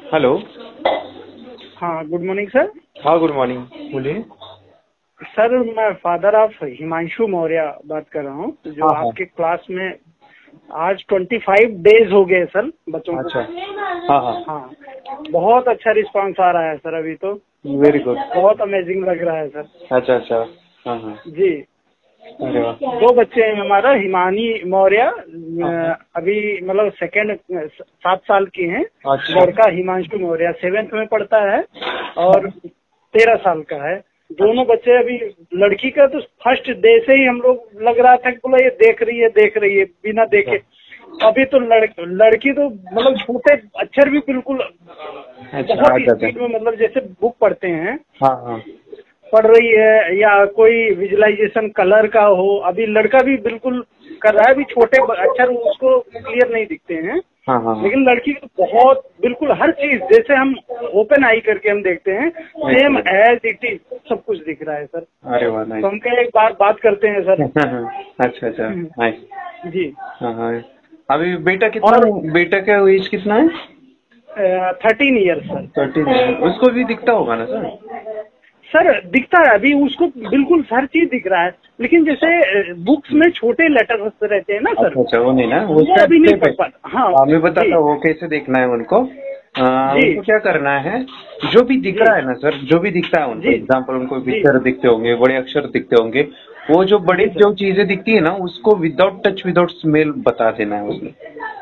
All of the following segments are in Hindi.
हेलो। हाँ, गुड मॉर्निंग सर। हाँ, गुड मॉर्निंग, बोलिए। सर, मैं फादर ऑफ हिमांशु मौर्य बात कर रहा हूँ, जो हाँ हाँ। आपके क्लास में आज 25 डेज हो गए सर बच्चों को। अच्छा। हाँ हाँ। हाँ, बहुत अच्छा रिस्पांस आ रहा है सर। अभी तो वेरी गुड। बहुत अमेजिंग लग रहा है सर। अच्छा अच्छा। हाँ हाँ। जी, अरे वाह। 2 बच्चे हैं हमारा, हिमानी मौर्य हाँ हाँ। अभी मतलब सेकेंड 7 साल की हैं। अच्छा। लड़का हिमांशु मौर्य 7th में पढ़ता है और 13 साल का है। दोनों बच्चे अभी, लड़की का तो फर्स्ट डे से ही हम लोग लग रहा था कि बोला ये देख रही है बिना देखे। अभी तो लड़की तो मतलब छोटे अक्षर भी बिल्कुल अच्छा। बहुत ही अच्छा स्पीड में, मतलब जैसे बुक पढ़ते हैं हाँ हाँ। पढ़ रही है, या कोई विजुअलाइजेशन कलर का हो। अभी लड़का भी बिल्कुल कर रहा है। अभी छोटे अक्षर उसको क्लियर नहीं दिखते हैं, हाँ हाँ। लेकिन लड़की तो बहुत बिल्कुल हर चीज जैसे हम ओपन आई करके हम देखते हैं, सेम एज इट इज सब कुछ दिख रहा है सर। अरे वाह, तो नाइस। हम कहे एक बात करते हैं सर। अच्छा अच्छा, नाइस। जी। हाँ हाँ। अभी बेटा कितना, बेटा का एज कितना है? 13 ईयर सर। 13। उसको भी दिखता होगा ना सर? सर दिखता है, अभी उसको बिल्कुल हर चीज दिख रहा है, लेकिन जैसे बुक्स में छोटे लेटर्स रहते हैं ना सर, अच्छा अच्छा, वो नहीं ना, वो अभी नहीं पढ़ पाता। हाँ, मैं बताता जी हूँ वो कैसे देखना है उनको। जी उनको क्या करना है, जो भी दिख जी रहा है ना सर, जो भी दिखता है उनको, जी एग्जाम्पल उनको जी पिक्चर दिखते होंगे, बड़े अक्षर दिखते होंगे, वो जो बड़ी जी सर। जो चीजें दिखती है ना, उसको विदाउट टच विदाउट स्मेल बता देना है उसमें।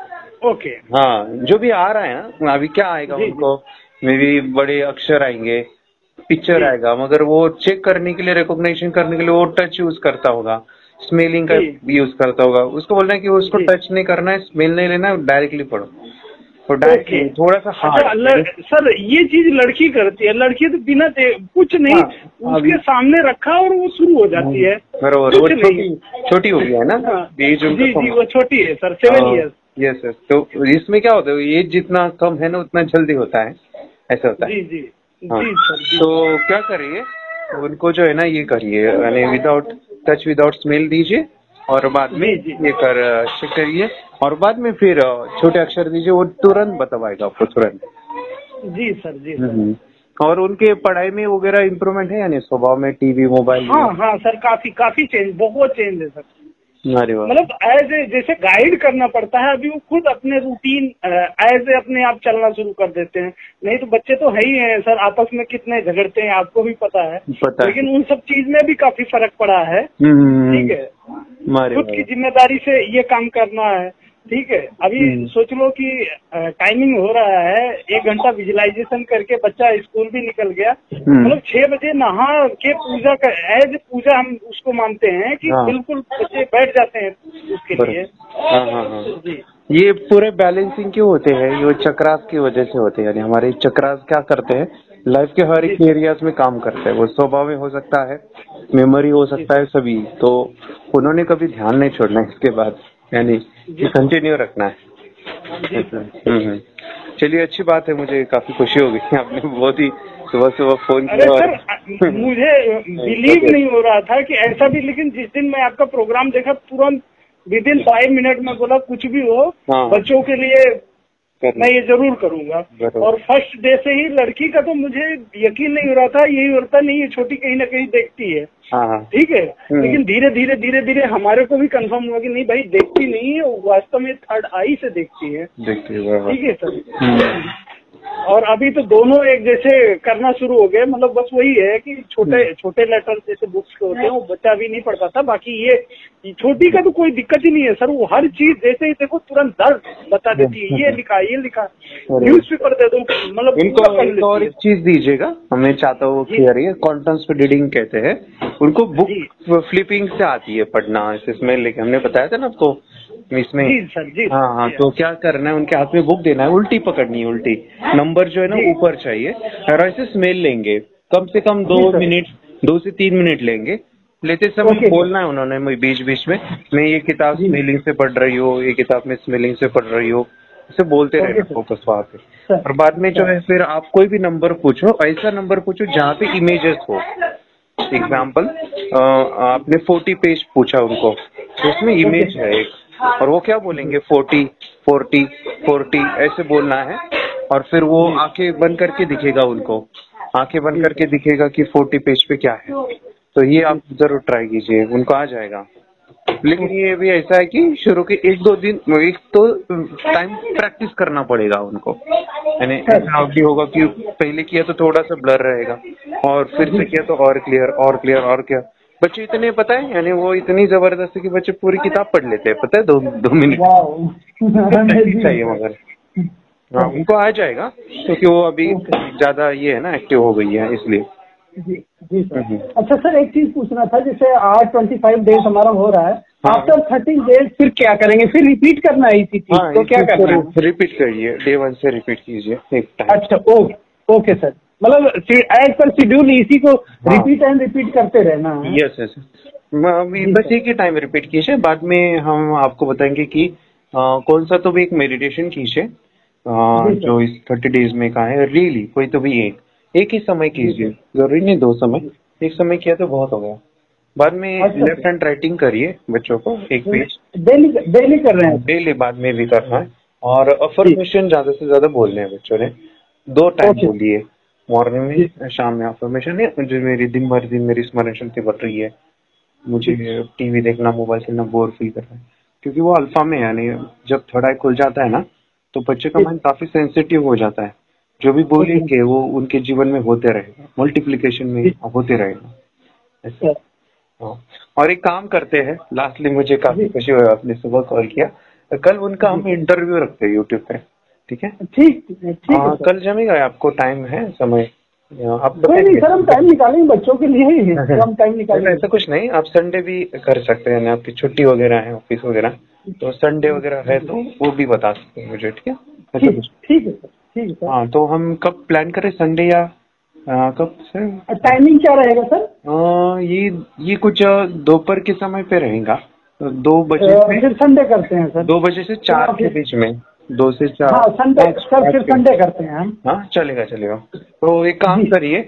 ओके। हाँ, जो भी आ रहा है ना, अभी क्या आएगा जी जी उनको, मे बी बड़े अक्षर आएंगे, पिक्चर जी आएगा, मगर वो चेक करने के लिए, रिकॉग्निशन करने के लिए वो टच यूज करता होगा, स्मेलिंग का जी भी यूज करता होगा। उसको बोलना है कि उसको जी। टच नहीं करना है, स्मेल नहीं लेना है, डायरेक्टली पढ़ो। तो ओके। डायरेक्टली थोड़ा सा अच्छा, हार्ड। सर ये चीज लड़की करती है। लड़की तो बिना कुछ नहीं, हाँ, अभी उसके सामने रखा और वो शुरू हो जाती है, बरोबर, वो कुछ नहीं। छोटी छोटी हो गई है ना, हाँ, एज उनका जी जी, कम। वो छोटी है सर, 7 ईयर्स। Yes yes. तो इसमें क्या होता है, एज जितना कम है ना उतना जल्दी होता है, ऐसा होता है। जी जी हाँ, जी सर। जी तो क्या करिए, उनको जो है ना ये करिए, यानी विदाउट टच विदाउट स्मेल दीजिए, और बाद में जी जी ये कर चेक करिए, और बाद में फिर छोटे अक्षर दीजिए, वो तुरंत बतवाएगा आपको, तुरंत। जी सर। जी सर। और उनके पढ़ाई में वगैरह इम्प्रूवमेंट है, यानी स्वभाव में, टीवी मोबाइल हाँ में? हाँ सर, काफी काफी चेंज, बहुत चेंज है सर। अरे वाह। मतलब एज ए जैसे गाइड करना पड़ता है, अभी वो खुद अपने रूटीन एज ए अपने आप चलना शुरू कर देते हैं। नहीं तो बच्चे तो है ही हैं सर, आपस में कितने झगड़ते हैं आपको भी पता है, पता है। लेकिन उन सब चीज में भी काफी फर्क पड़ा है। ठीक है, मारे खुद की वाह। जिम्मेदारी से ये काम करना है। ठीक है, अभी सोच लो कि टाइमिंग हो रहा है, 1 घंटा विजुअलाइजेशन करके बच्चा स्कूल भी निकल गया। मतलब 6 बजे नहा के पूजा कर, एज पूजा हम उसको मानते हैं कि हाँ। बिल्कुल बच्चे बैठ जाते हैं उसके लिए। हाँ हाँ हाँ। जी ये पूरे बैलेंसिंग क्यों होते हैं, ये चक्रास की वजह से होते हैं, यानी हमारे चक्रास क्या करते हैं, लाइफ के हर जी एक सर। एरियाज में काम करते हैं। वो स्वभाव में हो सकता है, मेमोरी हो जी सकता है, सभी। तो उन्होंने कभी ध्यान नहीं छोड़ना है इसके बाद, यानी जी कंटिन्यू रखना है। जी सर। चलिए, अच्छी बात है, मुझे काफी खुशी हो गई, आपने बहुत ही सुबह सुबह फोन अरे किया। और सर, मुझे बिलीव नहीं हो रहा था कि ऐसा भी, लेकिन जिस दिन मैं आपका प्रोग्राम देखा, तुरंत विदिन 5 मिनट में बोला कुछ भी हो हाँ, बच्चों के लिए करना मैं ये जरूर करूंगा। बरोबर। और फर्स्ट डे से ही लड़की का तो मुझे यकीन नहीं हो रहा था, यही होता नहीं है, छोटी कहीं ना कहीं देखती है। हाँ हाँ। ठीक है, लेकिन धीरे धीरे हमारे को भी कंफर्म हुआ कि नहीं भाई, देखती नहीं है, वास्तव में थर्ड आई से देखती है। देखिए, बराबर। ठीक है सर। और अभी तो दोनों एक जैसे करना शुरू हो गए। मतलब बस वही है कि छोटे छोटे लेटर जैसे बुक्स के होते हैं वो बच्चा भी नहीं पढ़ पाता। बाकी ये छोटी का तो कोई दिक्कत ही नहीं है सर, वो हर चीज जैसे ही देखो तुरंत दर्द बता देती है, ये लिखा न्यूज़पेपर दे दो, मतलब इनको पूरा पढ़ एक और लेती एक चीज दीजिएगा, मैं चाहता हूँ है। क्लियर है, कॉन्फ्रेंस रीडिंग कहते हैं उनको, बुक जी फ्लिपिंग से आती है पढ़ना, इसमें लेके हमने बताया था ना आपको इसमें। जी सर। जी हाँ हाँ, तो क्या करना है, उनके हाथ में बुक देना है, उल्टी पकड़नी है, उल्टी नंबर जो है ना जी ऊपर चाहिए, और ऐसे स्मेल लेंगे, कम से कम जी सर। 2 से 3 मिनट लेंगे। लेते समय ओके सर। बोलना है उन्होंने बीच बीच में, मैं ये किताब जी स्मेलिंग से पढ़ रही हूँ, ये किताब में स्मेलिंग से पढ़ रही हूँ, इसे बोलते ओके रहना सर। फोकस वहाँ पे। सर और बाद में जो सर। है फिर आप कोई भी नंबर पूछो, ऐसा नंबर पूछो जहाँ पे इमेजेस हो। एग्जाम्पल, आपने 40 पेज पूछा उनको, तो उसमें ओके इमेज है एक, और वो क्या बोलेंगे, 40 40 40 ऐसे बोलना है। और फिर वो आंखें बंद करके दिखेगा उनको, आंखें बंद करके दिखेगा कि 40 पेज पे क्या है। तो ये आप जरूर ट्राई कीजिए, उनको आ जाएगा। लेकिन ये भी ऐसा है कि शुरू के 1-2 दिन एक तो टाइम प्रैक्टिस करना पड़ेगा उनको, यानी ऐसा भी होगा कि पहले किया तो थोड़ा सा ब्लर रहेगा और फिर से किया तो और क्लियर और क्लियर और क्या। बच्चे इतने पता है, यानी वो इतनी जबरदस्त है कि बच्चे पूरी किताब पढ़ लेते हैं, पता है, 2 मिनट चाहिए मगर। हाँ, उनको आ जाएगा क्योंकि वो अभी ज्यादा ये है ना, एक्टिव हो गई है इसलिए। जी जी सर। अच्छा सर, एक चीज पूछना था, जैसे आज 25 डेज हमारा हो रहा है, आफ्टर 30 डेज फिर क्या करेंगे? फिर रिपीट करना है इसी चीज तो क्या करना है? रिपीट करिए, डे 1 से रिपीट कीजिए एक टाइम। अच्छा ओके सर, मतलब एज पर शेड्यूल इसी को रिपीट एंड रिपीट करते रहना है। यस यस, बस एक ही टाइम रिपीट कीजिए, बाद में हम आपको बताएंगे कि कौन सा तो भी एक मेडिटेशन कीजिए जो इस 30 डेज में का है। रियली कोई तो भी एक ही समय कीजिए, जरूरी नहीं 2 समय, एक समय किया तो बहुत हो गया। बाद में लेफ्ट हैंड राइटिंग करिए बच्चों को, एक पेज डेली कर रहे हैं, डेली बाद में भी करना है। और अफर्मेशन ज्यादा से ज्यादा बोलने हैं बच्चों ने, 2 टाइम बोलिए, मॉर्निंग में शाम में। अफर्मेशन है जो मेरी दिन भर दिन मेरी स्मरण शक्ति बढ़ रही है, मुझे टीवी देखना मोबाइल से ना बोर फील कर रहा है, क्योंकि वो अल्फा में, यानी जब थर्ड आई खुल जाता है ना तो बच्चे का माइंड काफी सेंसिटिव हो जाता है। जो भी बोलेंगे वो उनके जीवन में होते रहेगा, मल्टीप्लिकेशन में होते रहेगा। और एक काम करते हैं, लास्टली मुझे काफी खुशी हुई आपने सुबह कॉल किया, कल उनका हम इंटरव्यू रखते हैं यूट्यूब पे, ठीक है? ठीक कल जमेगा, आपको टाइम है, समय आप नहीं सर, हम टाइम निकालेंगे बच्चों के लिए ही हम टाइम निकालेंगे। ऐसा कुछ नहीं, आप संडे भी कर सकते हैं, आपकी छुट्टी वगैरह है ऑफिस वगैरह, तो संडे वगैरह है तो वो भी बता सकते हैं मुझे, ठीक है? ठीक है सर। हाँ, तो हम कब प्लान करें, संडे या कब सर? टाइमिंग क्या रहेगा सर? ये कुछ दोपहर के समय पे रहेगा, 2 बजे से। फिर संडे करते हैं सर, 2 बजे से 4 के बीच में, 2 से 4। हाँ संडे सर, फिर संडे करते हैं हम। हाँ चलेगा। तो एक काम करिए,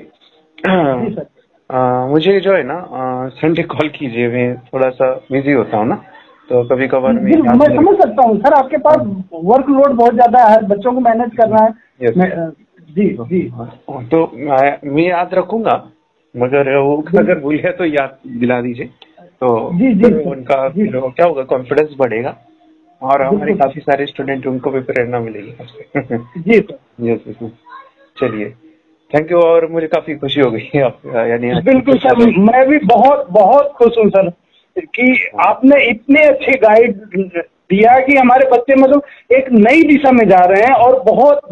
मुझे जो है ना संडे कॉल कीजिए, मैं थोड़ा सा बिजी होता हूँ ना, तो कभी कभार मैं समझ सकता हूँ सर, आपके पास वर्कलोड बहुत ज्यादा है, बच्चों को मैनेज करना है। जी तो मैं याद रखूंगा, मगर वो अगर भूल गया तो याद दिला दीजिए, तो उनका क्या होगा, कॉन्फिडेंस बढ़ेगा और हमारे काफी सारे स्टूडेंट, उनको भी प्रेरणा मिलेगी आपसे। जी सर। यस, चलिए, थैंक यू। और मुझे काफी खुशी हो गई आप, यानी बिल्कुल सर, मैं भी बहुत खुश हूँ सर कि आपने इतने अच्छे गाइड दिया कि हमारे बच्चे मतलब एक नई दिशा में जा रहे हैं, और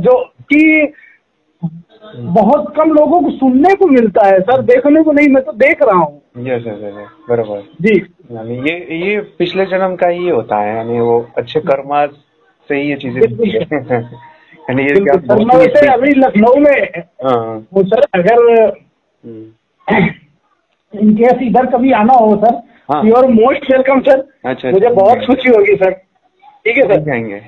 बहुत कम लोगों को सुनने को मिलता है सर, देखने को नहीं, मैं तो देख रहा हूँ। यस बराबर जी, यानी ये पिछले जन्म का ही होता है, यानी वो अच्छे कर्मा से ही ये चीजें होती है। यानी ये क्या वैसे अभी लखनऊ में हूँ सर, अगर इनकेस इधर कभी आना हो sir, you are most welcome sir. अच्छा, मुझे बहुत खुशी होगी सर। ठीक है सर, जाएंगे।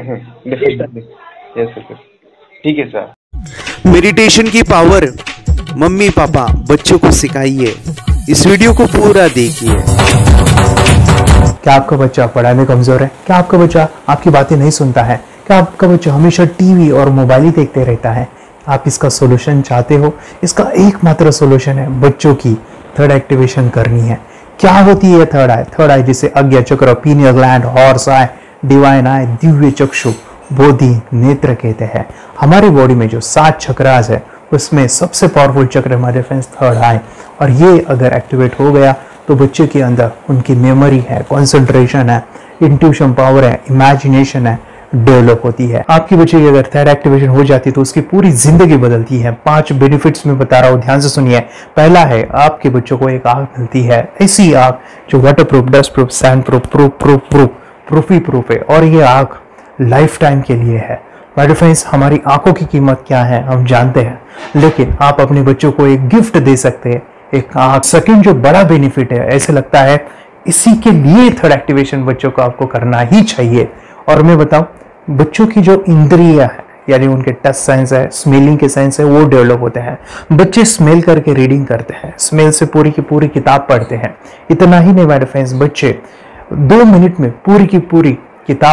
यस सर, ठीक है सर। मेडिटेशन की पावर मम्मी पापा बच्चों को सिखाइए, इस वीडियो को पूरा देखिए। क्या आपका बच्चा पढ़ाई में कमजोर है? क्या आपका बच्चा आपकी बातें नहीं सुनता है? क्या आपका बच्चा हमेशा टीवी और मोबाइल ही देखते रहता है? आप इसका सोल्यूशन चाहते हो? इसका एकमात्र सोल्यूशन है बच्चों की थर्ड एक्टिवेशन करनी है। क्या होती है थर्ड आई? थर्ड आई जिसे Ajna chakra, pineal gland, horse eye, divine eye, दिव्य चक्षु, बोधि नेत्र कहते हैं। हमारी बॉडी में जो 7 चक्रास है उसमें सबसे पावरफुल चक्र हमारे फ्रेंड्स थर्ड आई, और ये अगर एक्टिवेट हो गया तो बच्चे के अंदर उनकी मेमोरी है, कंसंट्रेशन है, इंट्यूशन पावर है, इमेजिनेशन है, डेवलप होती है। आपकी बच्चे की अगर थर्ड एक्टिवेशन हो जाती है तो उसकी पूरी जिंदगी बदलती है। 5 बेनिफिट्स में बता रहा हूँ, ध्यान से सुनिए। पहला है, आपके बच्चों को एक आंख मिलती है, ऐसी आंख जो waterproof, dustproof, sandproof, proof है, और ये आंख लाइफ टाइम के लिए है। माय फ्रेंड्स, हमारी आंखों की कीमत क्या है हम जानते हैं, लेकिन आप अपने बच्चों को एक गिफ्ट दे सकते हैं, एक आंख। सेकंड जो बड़ा बेनिफिट है, ऐसे लगता है इसी के लिए थर्ड एक्टिवेशन बच्चों को आपको करना ही चाहिए। और मैं बताऊं, बच्चों की जो इंद्रियां है, यानी उनके टच सेंस है, स्मेलिंग के सेंस है, वो डेवलप होते हैं। बच्चे स्मेल करके रीडिंग करते हैं, स्मेल से पूरी की पूरी किताब पढ़ते हैं। इतना ही नहीं माय फ्रेंड्स, बच्चे 2 मिनट में पूरी की पूरी किताब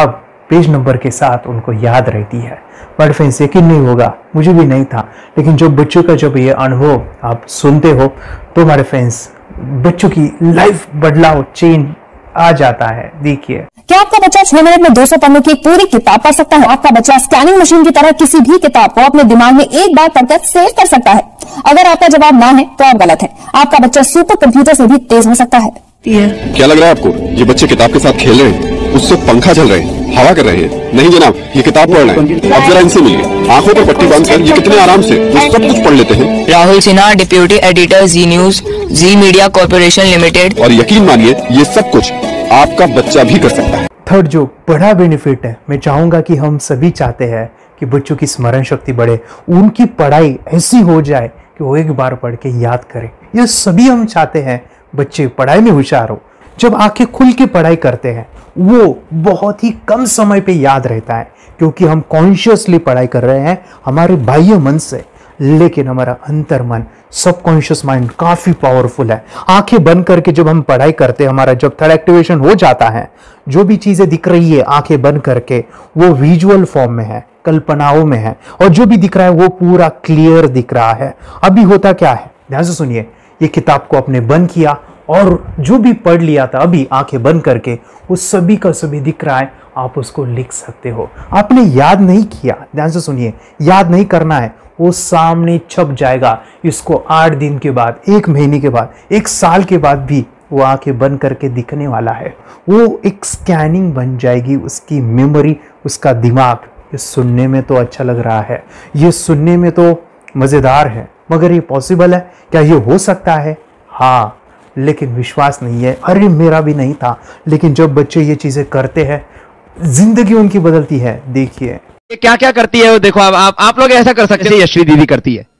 पेज नंबर के साथ उनको याद रहती है। बट फ्रेंड्स यकीन नहीं होगा, मुझे भी नहीं था, लेकिन जो बच्चों का जब ये अनुभव आप सुनते हो तो हमारे फ्रेंड्स बच्चों की लाइफ बदलाव चेंज आ जाता है। देखिए, क्या आपका बच्चा 6 मिनट में 200 पन्नों की एक पूरी किताब पढ़ सकता है? आपका बच्चा स्कैनिंग मशीन की तरह किसी भी किताब को अपने दिमाग में एक बार पढ़कर सेव कर सकता है। अगर आपका जवाब ना है तो आप गलत है। आपका बच्चा सुपर कंप्यूटर से भी तेज हो सकता है। क्या लग रहा है आपको? ये बच्चे किताब के साथ खेल रहे हैं, उससे पंखा चल रहे हैं, हवा कर रहे हैं? नहीं जनाब, ये किताब पढ़ रहे हैं। अब जरा इनसे मिलिए, आंखों पर पट्टी बांधकर ये कितने आराम से वो सब कुछ पढ़ लेते हैं। Rahul Sinha, deputy editor, Zee news, Zee media corporation limited. और यकीन मानिए ये सब कुछ आपका बच्चा भी कर सकता है। थर्ड जो बड़ा बेनिफिट है, मैं चाहूंगा कि हम सभी चाहते हैं कि बच्चों की स्मरण शक्ति बढ़े, उनकी पढ़ाई ऐसी हो जाए कि वो एक बार पढ़ के याद करें। ये सभी हम चाहते हैं बच्चे पढ़ाई में होशियार हो। जब आंखें खुल के पढ़ाई करते हैं वो बहुत ही कम समय पे याद रहता है, क्योंकि हम कॉन्शियसली पढ़ाई कर रहे हैं हमारे बाह्य मन से, लेकिन हमारा अंतर मन, सबकॉन्शियस माइंड काफी पावरफुल है। आंखें बंद करके जब हम पढ़ाई करते हैं, हमारा जब थर्ड एक्टिवेशन हो जाता है, जो भी चीजें दिख रही है आंखें बंद करके वो विजुअल फॉर्म में है, कल्पनाओं में है, और जो भी दिख रहा है वो पूरा क्लियर दिख रहा है। अभी होता क्या है, ध्यान से सुनिए, ये किताब को आपने बंद किया और जो भी पढ़ लिया था अभी आंखें बंद करके वो सभी का सभी दिख रहा है, आप उसको लिख सकते हो। आपने याद नहीं किया, ध्यान से सुनिए, याद नहीं करना है, वो सामने छप जाएगा। इसको 8 दिन के बाद, 1 महीने के बाद, 1 साल के बाद भी वो आंखें बंद करके दिखने वाला है। वो एक स्कैनिंग बन जाएगी, उसकी मेमोरी, उसका दिमाग। ये सुनने में तो अच्छा लग रहा है, ये सुनने में तो मजेदार है, मगर ये पॉसिबल है क्या? ये हो सकता है, हाँ, लेकिन विश्वास नहीं है। अरे मेरा भी नहीं था, लेकिन जब बच्चे ये चीजें करते हैं जिंदगी उनकी बदलती है। देखिए क्या क्या करती है वो, देखो आप लोग ऐसा कर सकते हैं, यश्वी दीदी करती है।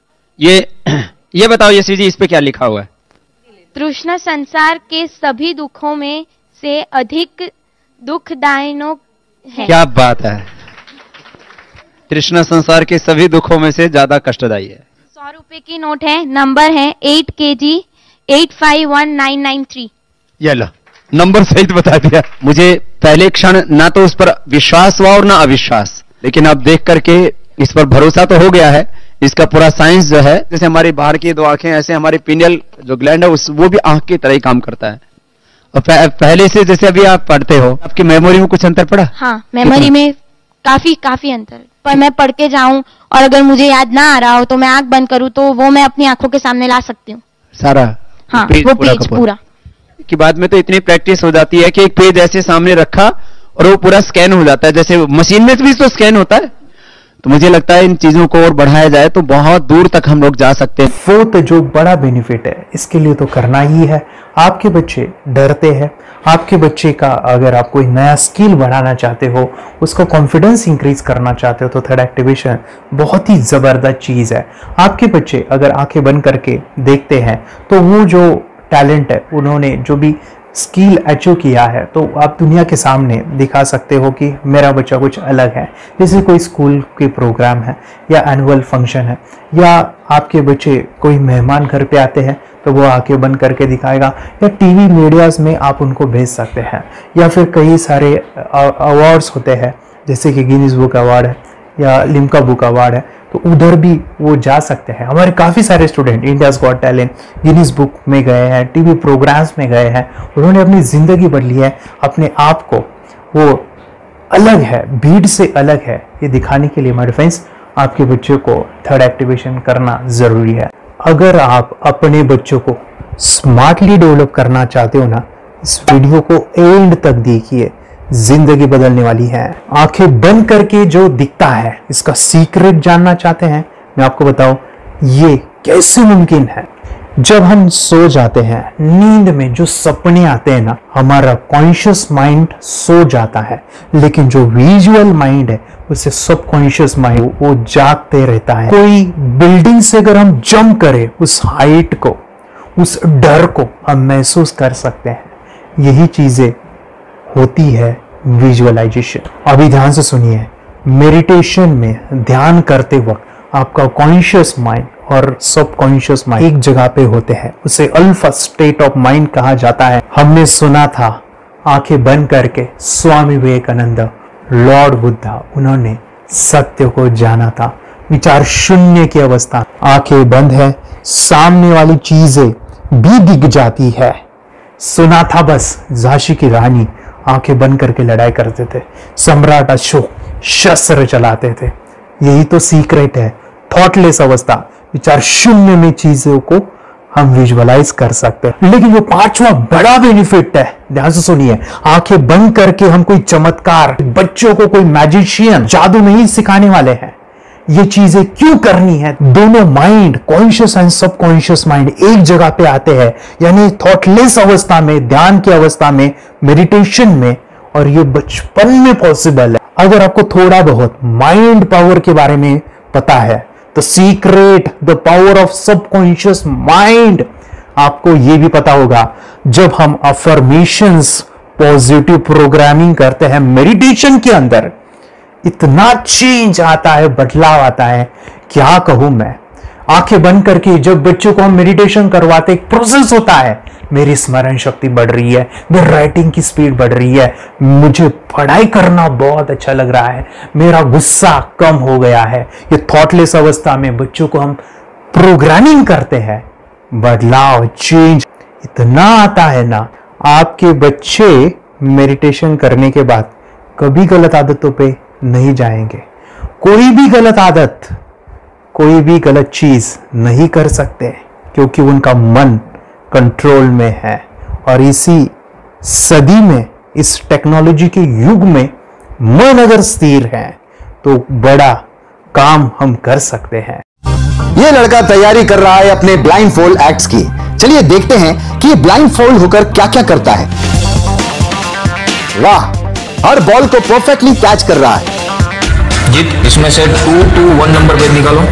ये बताओ यश्वी जी, इस पे क्या लिखा हुआ है? तृष्णा संसार के सभी दुखों में से अधिक दुखदायक है। क्या बात है, तृष्णा संसार के सभी दुखों में से ज्यादा कष्टदायी है। 100 रुपए की नोट है, नंबर है 8 kg 851993। ये लो, नंबर सहित बता दिया। मुझे पहले क्षण ना तो उस पर विश्वास हुआ और ना अविश्वास, लेकिन अब देख करके इस पर भरोसा तो हो गया है। इसका पूरा साइंस जो है, जैसे हमारी बाहर की 2 आंखें, ऐसे हमारी पिनियल जो ग्लैंड है वो भी आंख की तरह ही काम करता है। और पहले से जैसे अभी आप पढ़ते हो, आपकी मेमोरी में कुछ अंतर पड़ा? हाँ, मेमोरी में काफी अंतर। पर मैं पढ़ के जाऊं और अगर मुझे याद ना आ रहा हो तो मैं आंख बंद करूं तो वो मैं अपनी आंखों के सामने ला सकती हूँ सारा। हाँ, वो पेज पूरा कि बाद में तो इतनी प्रैक्टिस हो जाती है कि एक पेज ऐसे सामने रखा और वो पूरा स्कैन हो जाता है, जैसे मशीन में भी तो स्कैन होता है। तो मुझे लगता है इन चीजों को और बढ़ाया जाए तो बहुत दूर तक हम लोग जा सकते हैं। फोर्थ जो बड़ा बेनिफिट है, इसके लिए तो करना ही है। आपके बच्चे डरते हैं, आपके बच्चे का अगर आप कोई नया स्किल बढ़ाना चाहते हो, उसका कॉन्फिडेंस इंक्रीज करना चाहते हो, तो थर्ड एक्टिवेशन बहुत ही जबरदस्त चीज है। आपके बच्चे अगर आंखें बंद करके देखते हैं तो वो जो टैलेंट है, उन्होंने जो भी स्किल अचीव किया है, तो आप दुनिया के सामने दिखा सकते हो कि मेरा बच्चा कुछ अलग है। जैसे कोई स्कूल के प्रोग्राम है या एनुअल फंक्शन है, या आपके बच्चे कोई मेहमान घर पे आते हैं तो वो आंखें बंद करके दिखाएगा, या टीवी मीडियाज में आप उनको भेज सकते हैं, या फिर कई सारे अवार्ड्स होते हैं जैसे कि गिनीज बुक अवार्ड है या लिम्का बुक अवार्ड है, तो उधर भी वो जा सकते हैं। हमारे काफ़ी सारे student India's got talent, Guinness book में गए हैं, टीवी प्रोग्राम्स में गए हैं, उन्होंने अपनी ज़िंदगी बदली है, अपने आप को वो अलग है, भीड़ से अलग है, ये दिखाने के लिए मेरे फ्रेंड्स आपके बच्चों को थर्ड एक्टिवेशन करना ज़रूरी है। अगर आप अपने बच्चों को स्मार्टली डेवलप करना चाहते हो ना, इस वीडियो को एंड तक देखिए, जिंदगी बदलने वाली है। आंखें बंद करके जो दिखता है, इसका सीक्रेट जानना चाहते हैं, मैं आपको बताऊं ये कैसे मुमकिन है। जब हम सो जाते हैं, नींद में जो सपने आते हैं ना, हमारा कॉन्शियस माइंड सो जाता है, लेकिन जो विजुअल माइंड है, उसे सबकॉन्शियस माइंड वो जागते रहता है। कोई बिल्डिंग से अगर हम जंप करें, उस हाइट को, उस डर को हम महसूस कर सकते हैं। यही चीजें होती है विजुअलाइजेशन। अभी ध्यान से सुनिए, मेडिटेशन में ध्यान करते वक्त आपका कॉन्शियस माइंड और सबकॉन्शियस माइंड एक जगह पे होते हैं, उसे अल्फा स्टेट ऑफ माइंड कहा जाता है। हमने सुना था आंखें बंद करके स्वामी विवेकानंद लॉर्ड बुद्धा, उन्होंने सत्य को जाना था। विचार शून्य की अवस्था, आंखें बंद है, सामने वाली चीजें भी दिख जाती है। सुना था बस, झांसी की रानी आंखें बंद करके लड़ाई करते थे, सम्राट अशोक शस्त्र चलाते थे। यही तो सीक्रेट है, थॉटलेस अवस्था, विचार शून्य में चीजों को हम विजुअलाइज कर सकते हैं। लेकिन जो पांचवा बड़ा बेनिफिट है, ध्यान से सुनिए, आंखें बंद करके हम कोई चमत्कार, बच्चों को कोई मैजिशियन जादू नहीं सिखाने वाले हैं। ये चीजें क्यों करनी है? दोनों mind, conscious and subconscious mind एक जगह पे आते हैं, यानी थॉटलेस अवस्था में, ध्यान की अवस्था में, मेडिटेशन में, और ये बचपन में पॉसिबल है। अगर आपको थोड़ा बहुत माइंड पावर के बारे में पता है, तो secret, the power of subconscious mind, आपको ये भी पता होगा, जब हम अफर्मेशंस, पॉजिटिव प्रोग्रामिंग करते हैं मेडिटेशन के अंदर, इतना चेंज आता है, बदलाव आता है, क्या कहूं मैं। आंखें बंद करके जब बच्चों को हम मेडिटेशन करवाते, एक प्रोसेस होता है, मेरी स्मरण शक्ति बढ़ रही है, मेरी राइटिंग की स्पीड बढ़ रही है, मुझे पढ़ाई करना बहुत अच्छा लग रहा है, मेरा गुस्सा कम हो गया है। ये थॉटलेस अवस्था में बच्चों को हम प्रोग्रामिंग करते हैं, बदलाव, चेंज इतना आता है ना। आपके बच्चे मेडिटेशन करने के बाद कभी गलत आदतों पे नहीं जाएंगे। कोई भी गलत आदत, कोई भी गलत चीज नहीं कर सकते, क्योंकि उनका मन कंट्रोल में है। और इसी सदी में, इस टेक्नोलॉजी के युग में, मन अगर स्थिर है तो बड़ा काम हम कर सकते हैं। ये लड़का तैयारी कर रहा है अपने ब्लाइंड फोल्ड एक्ट्स की। चलिए देखते हैं कि ये ब्लाइंड फोल्ड होकर क्या क्या करता है। वाह, हर बॉल को परफेक्टली कैच कर रहा है। जीत, इसमें से 2 to 1 नंबर पे निकालो।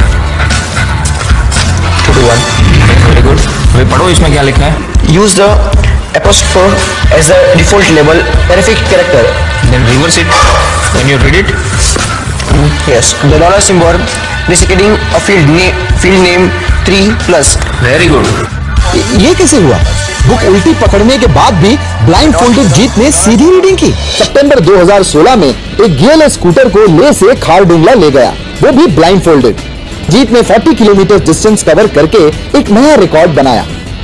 2 to 1, वेरी गुड। अभी पढ़ो इसमें क्या लिखा है। Use the apostrophe as a default label perfect character, then reverse it when you read it. Yes, the dollar symbol designating a field name 3+. Very good. ये कैसे हुआ? बुक उल्टी पकड़ने के बाद भी ब्लाइंड फोल्डेड जीत ने सीधी रीडिंग की। सितंबर 2016 में एक गियरलेस स्कूटर को ले से खारडुंगला ले गया, वो भी ब्लाइंड फोल्डेड। जीत ने 40 किलोमीटर डिस्टेंस कवर करके एक नया रिकॉर्ड बनाया।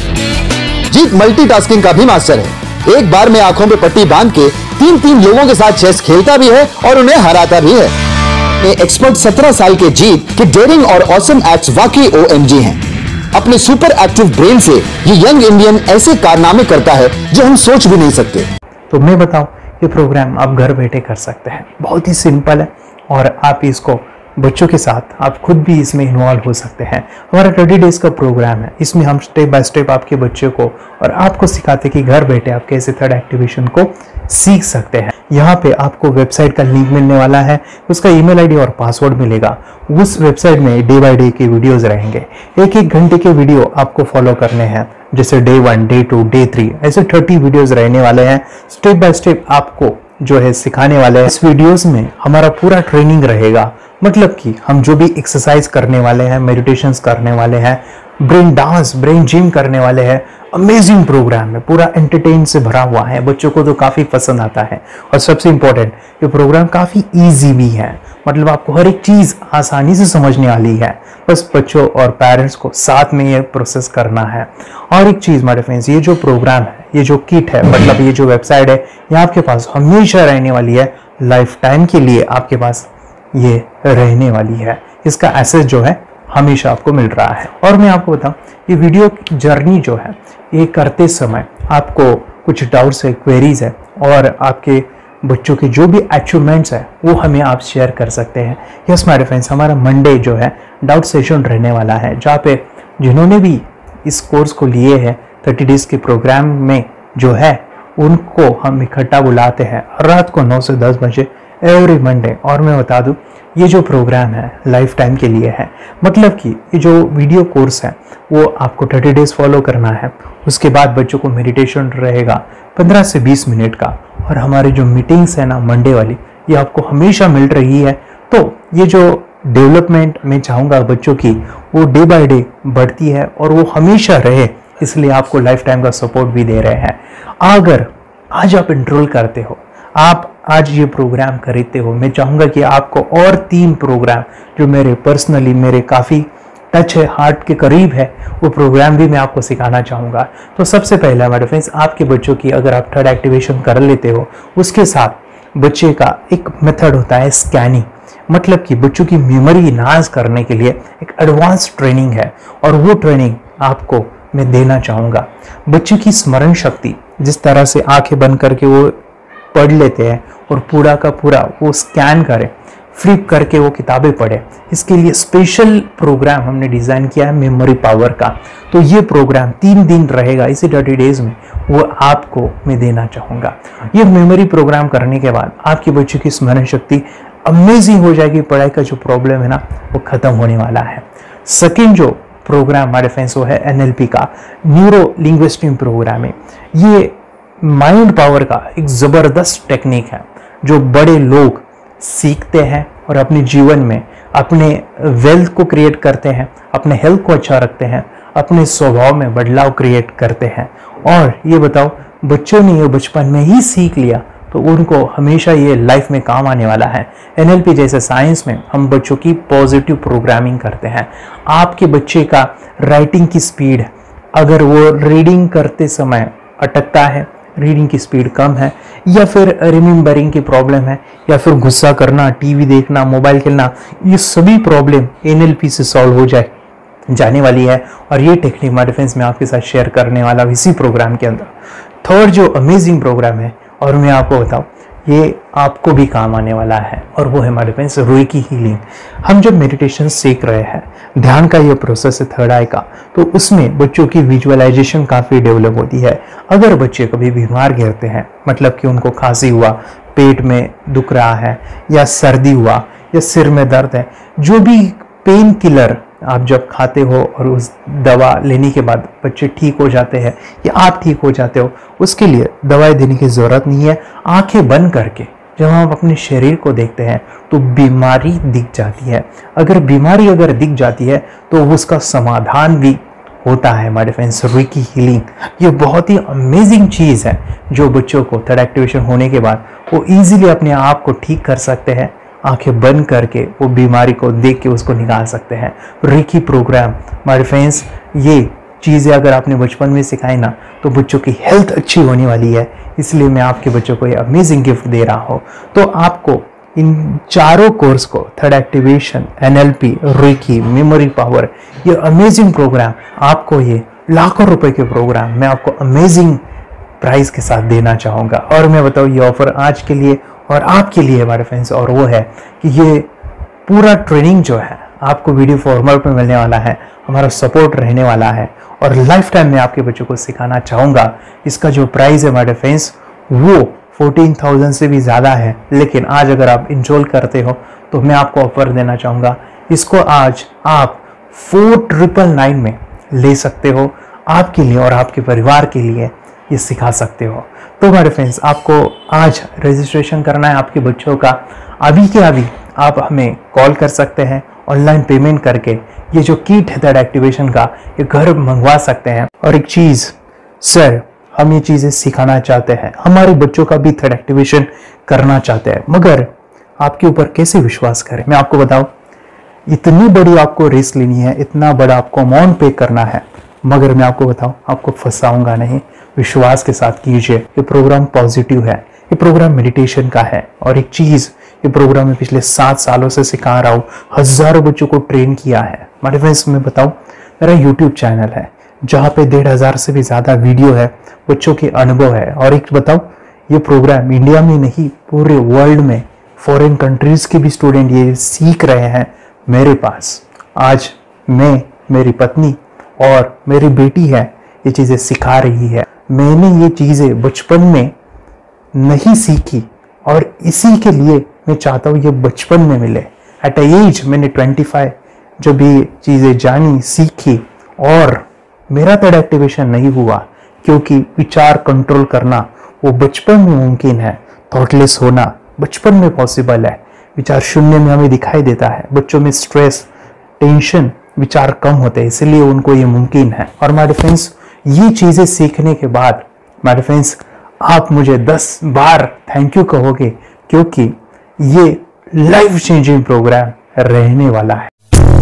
जीत मल्टीटास्किंग का भी मास्टर है। एक बार में आंखों पे पट्टी बांध के 3 लोगों के साथ चेस खेलता भी है और उन्हें हराता भी है। एक्सपर्ट 17 साल के जीत के डेयरिंग और ऑसम एक्ट्स वाकई OMG हैं। अपने सुपर एक्टिव ब्रेन से ये यंग इंडियन ऐसे कारनामे करता है जो हम सोच भी नहीं सकते। तो मैं बताऊं, ये प्रोग्राम आप घर बैठे कर सकते हैं, बहुत ही सिंपल है, और आप इसको बच्चों के साथ आप खुद भी इसमें इन्वॉल्व हो सकते हैं। हमारा 30 डेज का प्रोग्राम है, इसमें हम स्टेप बाय स्टेप आपके बच्चे को और आपको सिखाते कि घर बैठे आप कैसे थर्ड एक्टिवेशन को सीख सकते हैं। यहाँ पे आपको वेबसाइट का लिंक मिलने वाला है, उसका ईमेल आईडी और पासवर्ड मिलेगा। उस वेबसाइट में डे बाय डे के वीडियोस रहेंगे, 1-1 घंटे के वीडियो आपको फॉलो करने हैं, जैसे डे 1, डे 2, डे 3, ऐसे 30 वीडियोस रहने वाले हैं। स्टेप बाय स्टेप आपको जो है सिखाने वाले हैं। इस वीडियोस में हमारा पूरा ट्रेनिंग रहेगा, मतलब कि हम जो भी एक्सरसाइज करने वाले हैं, मेडिटेशंस करने वाले हैं, ब्रेन डांस, ब्रेन जिम करने वाले हैं। अमेजिंग प्रोग्राम है, पूरा एंटरटेन से भरा हुआ है, बच्चों को तो काफी पसंद आता है। और सबसे इंपॉर्टेंट, ये प्रोग्राम काफी इजी भी है, मतलब आपको हर एक चीज आसानी से समझने वाली है। बस बच्चों और पेरेंट्स को साथ में ये प्रोसेस करना है। और एक चीज माय फ्रेंड्स, ये जो प्रोग्राम है, ये जो किट है, मतलब ये जो वेबसाइट है, ये आपके पास हमेशा रहने वाली है, लाइफ टाइम के लिए आपके पास ये रहने वाली है। इसका एक्सेस जो है हमेशा आपको मिल रहा है। और मैं आपको बताऊं, ये वीडियो जर्नी जो है, ये करते समय आपको कुछ डाउट्स है, क्वेरीज है, और आपके बच्चों के जो भी अचीवमेंट्स है वो हमें आप शेयर कर सकते हैं। यस माय फ्रेंड्स, हमारा मंडे जो है डाउट सेशन रहने वाला है, जहाँ पे जिन्होंने भी इस कोर्स को लिए हैं 30 डेज के प्रोग्राम में जो है, उनको हम इकट्ठा बुलाते हैं रात को 9 से 10 बजे एवरी मंडे। और मैं बता दूं, ये जो प्रोग्राम है लाइफ टाइम के लिए है, मतलब कि ये जो वीडियो कोर्स है वो आपको 30 डेज फॉलो करना है। उसके बाद बच्चों को मेडिटेशन रहेगा 15 से 20 मिनट का, और हमारी जो मीटिंग्स है ना मंडे वाली, ये आपको हमेशा मिल रही है। तो ये जो डेवलपमेंट मैं चाहूँगा बच्चों की, वो डे बाय डे बढ़ती है और वो हमेशा रहे, इसलिए आपको लाइफ टाइम का सपोर्ट भी दे रहे हैं। अगर आज आप एनरोल करते हो, आप आज ये प्रोग्राम खरीदते हो, मैं चाहूँगा कि आपको और 3 प्रोग्राम जो मेरे पर्सनली मेरे काफ़ी टच है, हार्ट के करीब है, वो प्रोग्राम भी मैं आपको सिखाना चाहूँगा। तो सबसे पहला मेरे फ्रेंड्स, आपके बच्चों की अगर आप थर्ड एक्टिवेशन कर लेते हो, उसके साथ बच्चे का एक मेथड होता है स्कैनिंग, मतलब कि बच्चों की मेमोरी इनहांस करने के लिए एक एडवांस ट्रेनिंग है, और वो ट्रेनिंग आपको मैं देना चाहूँगा। बच्चों की स्मरण शक्ति, जिस तरह से आंखें बंद करके वो पढ़ लेते हैं और पूरा का पूरा वो स्कैन करें, फ्लिप करके वो किताबें पढ़े, इसके लिए स्पेशल प्रोग्राम हमने डिज़ाइन किया है मेमोरी पावर का। तो ये प्रोग्राम 3 दिन रहेगा, इसी 30 डेज में वो आपको मैं देना चाहूँगा। ये मेमोरी प्रोग्राम करने के बाद आपके बच्चों की स्मरण शक्ति अमेजिंग हो जाएगी, पढ़ाई का जो प्रॉब्लम है ना वो ख़त्म होने वाला है। सेकेंड जो प्रोग्राम हमारे फ्रेंड्स वो है NLP का, न्यूरो लिंग्विस्टिक प्रोग्राम है। ये माइंड पावर का एक ज़बरदस्त टेक्निक है जो बड़े लोग सीखते हैं और अपने जीवन में अपने वेल्थ को क्रिएट करते हैं, अपने हेल्थ को अच्छा रखते हैं, अपने स्वभाव में बदलाव क्रिएट करते हैं। और ये बताओ, बच्चों ने ये बचपन में ही सीख लिया तो उनको हमेशा ये लाइफ में काम आने वाला है। NLP जैसे साइंस में हम बच्चों की पॉजिटिव प्रोग्रामिंग करते हैं। आपके बच्चे का राइटिंग की स्पीड, अगर वो रीडिंग करते समय अटकता है, रीडिंग की स्पीड कम है, या फिर रिमेम्बरिंग की प्रॉब्लम है, या फिर गुस्सा करना, टीवी देखना, मोबाइल खेलना, ये सभी प्रॉब्लम NLP से सॉल्व हो जाने वाली है। और ये टेक्निक हमारे फ्रेंड्स में आपके साथ शेयर करने वाला इसी प्रोग्राम के अंदर। थर्ड जो अमेजिंग प्रोग्राम है, और मैं आपको बताऊं, ये आपको भी काम आने वाला है, और वो है हमारे फ्रेंड्स रेकी हीलिंग। हम जब मेडिटेशन सीख रहे हैं, ध्यान का ये प्रोसेस है थर्ड आई का, तो उसमें बच्चों की विजुअलाइजेशन काफ़ी डेवलप होती है। अगर बच्चे कभी बीमार गिरते हैं, मतलब कि उनको खांसी हुआ, पेट में दुख रहा है, या सर्दी हुआ, या सिर में दर्द है, जो भी पेन किलर आप जब खाते हो और उस दवा लेने के बाद बच्चे ठीक हो जाते हैं या आप ठीक हो जाते हो, उसके लिए दवाई देने की ज़रूरत नहीं है। आंखें बंद करके जब हम अपने शरीर को देखते हैं तो बीमारी दिख जाती है। अगर बीमारी दिख जाती है तो उसका समाधान भी होता है हमारे फ्रेंड्स। रेकी हीलिंग ये बहुत ही अमेजिंग चीज़ है जो बच्चों को थर्ड एक्टिवेशन होने के बाद वो ईजिली अपने आप को ठीक कर सकते हैं। आंखें बंद करके वो बीमारी को देख के उसको निकाल सकते हैं। रेकी प्रोग्राम हमारे फ्रेंड्स, ये चीज़ें अगर आपने बचपन में सिखाई ना तो बच्चों की हेल्थ अच्छी होने वाली है। इसलिए मैं आपके बच्चों को ये अमेजिंग गिफ्ट दे रहा हूँ। तो आपको इन चारों कोर्स को, third activation, NLP, reiki, memory power, ये अमेजिंग प्रोग्राम, आपको ये लाखों रुपए के प्रोग्राम मैं आपको अमेजिंग प्राइस के साथ देना चाहूँगा। और मैं बताऊँ, ये ऑफर आज के लिए और आपके लिए हमारे फ्रेंड्स, और वो है कि ये पूरा ट्रेनिंग जो है आपको वीडियो फॉर्मेट में मिलने वाला है, हमारा सपोर्ट रहने वाला है, और लाइफ टाइम में आपके बच्चों को सिखाना चाहूँगा। इसका जो प्राइस है हमारे फ्रेंड्स वो 14,000 से भी ज़्यादा है, लेकिन आज अगर आप इंस्टॉल करते हो तो मैं आपको ऑफर देना चाहूँगा। इसको आज आप 4,999 में ले सकते हो, आपके लिए और आपके परिवार के लिए ये सिखा सकते हो। तो हमारे फ्रेंड्स, आपको आज रजिस्ट्रेशन करना है आपके बच्चों का। अभी के अभी आप हमें कॉल कर सकते हैं, ऑनलाइन पेमेंट करके ये जो किट है थर्ड एक्टिवेशन का, ये घर मंगवा सकते हैं। और एक चीज़ सर, हम ये चीज़ें सिखाना चाहते हैं, हमारे बच्चों का भी थर्ड एक्टिवेशन करना चाहते हैं, मगर आपके ऊपर कैसे विश्वास करें? मैं आपको बताऊं, इतनी बड़ी आपको रिस्क लेनी है, इतना बड़ा आपको अमाउंट पे करना है, मगर मैं आपको बताऊं, आपको फंसाऊंगा नहीं। विश्वास के साथ कीजिए। ये प्रोग्राम पॉजिटिव है, ये प्रोग्राम मेडिटेशन का है। और एक चीज़, ये प्रोग्राम में पिछले 7 सालों से सिखा रहा हूँ, हज़ारों बच्चों को ट्रेन किया है। हमारे फ्रेंड्स, मैं बताऊँ, मेरा यूट्यूब चैनल है जहाँ पे 1,500 से भी ज़्यादा वीडियो है, बच्चों के अनुभव है। और एक बताऊँ, ये प्रोग्राम इंडिया में नहीं, पूरे वर्ल्ड में फॉरेन कंट्रीज़ के भी स्टूडेंट ये सीख रहे हैं मेरे पास। आज मैं, मेरी पत्नी और मेरी बेटी है, ये चीज़ें सिखा रही है। मैंने ये चीज़ें बचपन में नहीं सीखी और इसी के लिए मैं चाहता हूँ ये बचपन में मिले। एट एज मैंने 25 जब ये चीज़ें जानी, सीखी, और मेरा थर्ड एक्टिवेशन नहीं हुआ क्योंकि विचार कंट्रोल करना वो बचपन में मुमकिन है। थॉटलेस होना बचपन में पॉसिबल है। विचार शून्य में हमें दिखाई देता है। बच्चों में स्ट्रेस, टेंशन, विचार कम होते हैं, इसलिए उनको ये मुमकिन है। और हमारे फ्रेंड्स, ये चीज़ें सीखने के बाद हमारे फ्रेंड्स, आप मुझे 10 बार थैंक यू कहोगे क्योंकि ये लाइफ चेंजिंग प्रोग्राम रहने वाला है।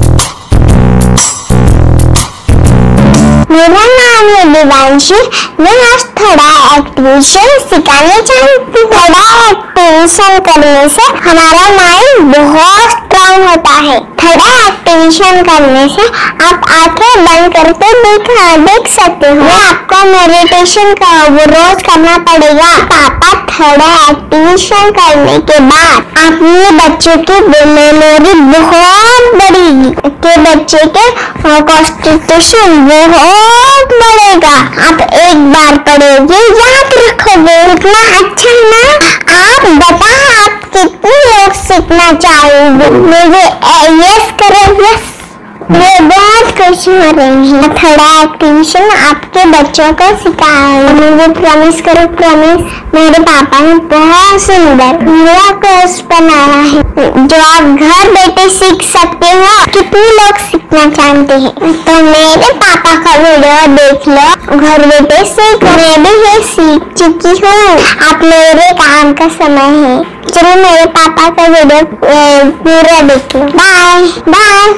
मेरा नाम है दिवांशी। मैं आज थोड़ा एक्टिवेशन सिखाने चाहती हूँ। थोड़ा एक्टिवेशन करने से हमारा माइंड बहुत स्ट्रांग होता है। थोड़ा एक्टिवेशन करने से आप आंखें बंद करके देख सकते हो। आपको मेडिटेशन का वो रोज करना पड़ेगा। पापा थोड़ा एक्टिवेशन करने के बाद अपने बच्चों की मेमोरी बहुत बढ़ेगी, के बच्चे के कॉन्स्टिट्यूशन बहुत बढ़ेगा। आप एक बार पढ़ोगे याद रखोगे, इतना अच्छा है ना। आप बताओ आप कितने लोग सीखना चाहोगे? मुझे यस करो, यस। मैं बहुत खुश हो रही हूँ। थोड़ा एक्टिवेशन आपके बच्चों को सिखाऊंगी। मुझे प्रॉमिस करो, प्रॉमिस। मेरे पापा ने बहुत सुंदर मेरा कोर्स बनाया है जो आप घर बैठे सीख सकते हो। कितने लोग सीखना चाहते हैं तो मेरे पापा का वीडियो देख लो, घर बैठे सीख। मैं भी ये सीख चुकी हूँ। आप मेरे काम का समय है। चलो मेरे पापा का वीडियो पूरा देख लो। Bye bye.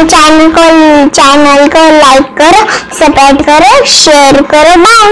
चैनल को लाइक करो, सब्सक्राइब करो, शेयर करो। बाय।